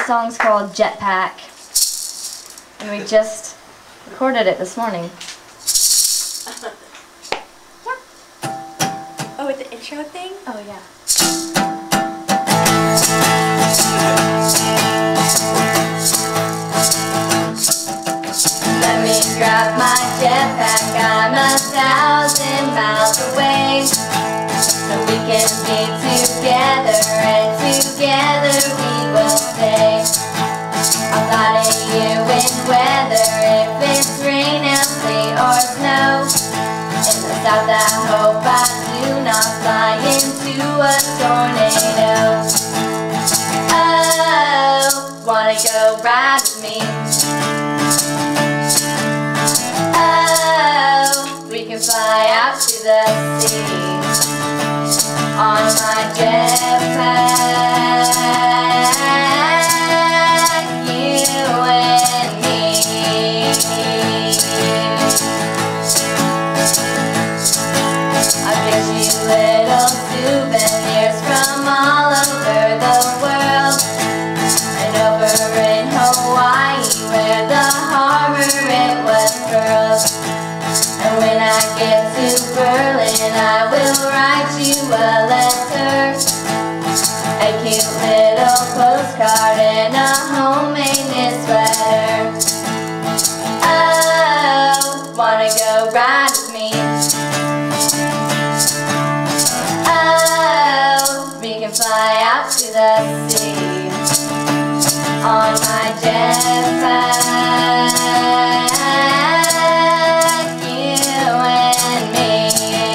song's called Jetpack, and we just recorded it this morning. Oh, with the intro thing? Oh, yeah. Let me grab my jetpack, I'm 1,000 miles away. So we can be together, and together we will stay. I'm flying you in weather, if it's rain, sleet, or snow. In the south I hope I do not fly into a tornado. Oh, wanna go ride with me? Oh, we can fly out to the sea on my jetpack, you and me. I'll get you little souvenirs from all over the world, and over in Hawaii where the harbor it was curled. And when I get to Berlin, I will write you a letter, a cute little postcard and a homemade knit sweater. Oh, wanna go ride with me? Oh, we can fly out to the sea on my jetpack, you and me.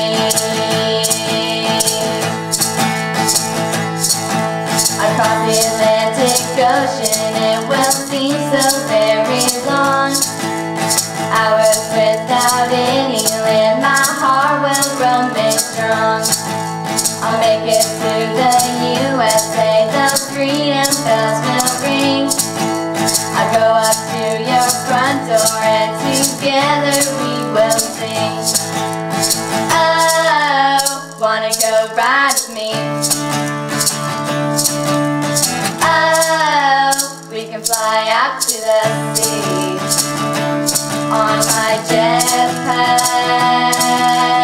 Across the Atlantic Ocean, it will seem so very long. Hours without any land, my heart will grow big strong. I'll make it to the USA, those freedom bells will ring. I'll go up to your front door, and together we will sing. Oh, wanna go ride with me? Oh, we can fly out to the sea on my jetpack.